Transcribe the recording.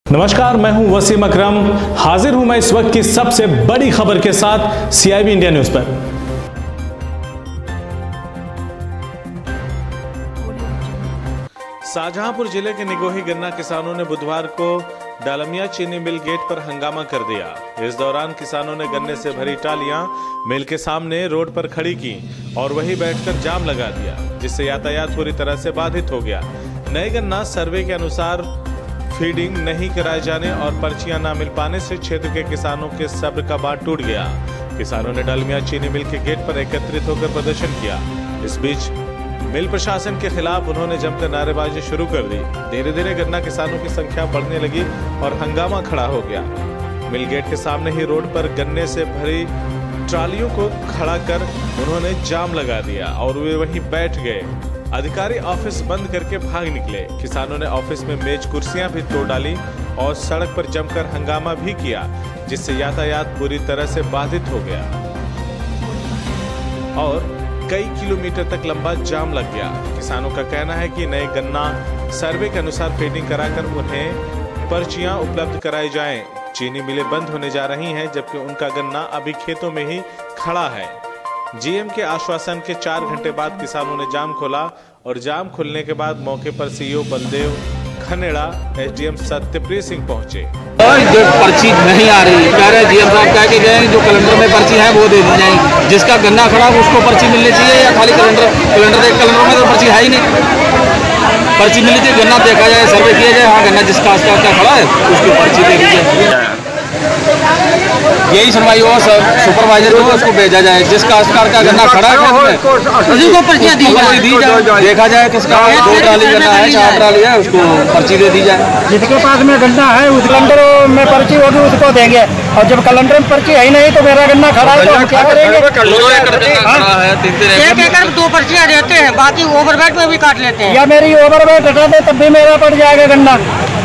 नमस्कार, मैं हूं वसीम अकरम। हाजिर हूं मैं इस वक्त की सबसे बड़ी खबर के साथ सीआईबी इंडिया न्यूज पर। शाहजहांपुर जिले के निगोही गन्ना किसानों ने बुधवार को डालमिया चीनी मिल गेट पर हंगामा कर दिया। इस दौरान किसानों ने गन्ने से भरी टालियां मिल के सामने रोड पर खड़ी की और वहीं बैठकर जाम लगा दिया, जिससे यातायात पूरी तरह से बाधित हो गया। नए गन्ना सर्वे के अनुसार फीडिंग नहीं कराए जाने और पर्चियां न मिल पाने से क्षेत्र के किसानों के सब्र का बांध टूट गया। किसानों ने डालमिया चीनी मिल के गेट पर एकत्रित होकर प्रदर्शन किया। इस बीच मिल प्रशासन के खिलाफ उन्होंने जमकर नारेबाजी शुरू कर दी। धीरे धीरे गन्ना किसानों की संख्या बढ़ने लगी और हंगामा खड़ा हो गया। मिल गेट के सामने ही रोड पर गन्ने से भरी ट्रालियों को खड़ा कर उन्होंने जाम लगा दिया और वे वहीं बैठ गए। अधिकारी ऑफिस बंद करके भाग निकले। किसानों ने ऑफिस में मेज कुर्सियां भी तोड़ डाली और सड़क पर जमकर हंगामा भी किया, जिससे यातायात पूरी तरह से बाधित हो गया और कई किलोमीटर तक लंबा जाम लग गया। किसानों का कहना है कि नए गन्ना सर्वे के अनुसार फीडिंग कराकर उन्हें पर्चियां उपलब्ध कराई जाएं। चीनी मिलें बंद होने जा रही हैं, जबकि उनका गन्ना अभी खेतों में ही खड़ा है। जीएम के आश्वासन के 4 घंटे बाद किसानों ने जाम खोला और जाम खुलने के बाद मौके पर सीईओ बलदेव खनेड़ा, एसडीएम सत्यप्रिय सिंह पहुंचे। जो पर्ची नहीं आ रही, कह रहे जीएम साहब कह के गए जो कैलेंडर में पर्ची है वो दे दी जाएगी। जिसका गन्ना खड़ा उसको पर्ची मिलनी चाहिए या खाली कैलेंडर में तो पर्ची है ही नहीं। पर्ची मिलनी चाहिए, गन्ना देखा जाए, सर्वे किया जाए, हाँ गन्ना जिसका खड़ा है उसकी पर्ची दे दी जाए। यही सुनवाई हो, सुपरवाइजर को उसको भेजा जाए। जिसका अस्कार का गन्ना खड़ा है उसी को पर्चियां दी जाए, देखा जाए किसका 2 ट्राली गन्ना है, 4 ट्राली है, उसको पर्ची दे दी जाए। जिसके पास में गन्ना है उस कैलेंडर में पर्ची होगी उसको देंगे, और जब कैलेंडर में पर्ची है ही नहीं तो मेरा गन्ना खड़ा है तो क्या करेंगे? 1 एकड़ 2 पर्चियां देते हैं, बाकी ओवरवेट में भी काट लेते हैं। या मेरी ओवरवेट हटा दे तब भी मेरा पड़ जाएगा गन्ना।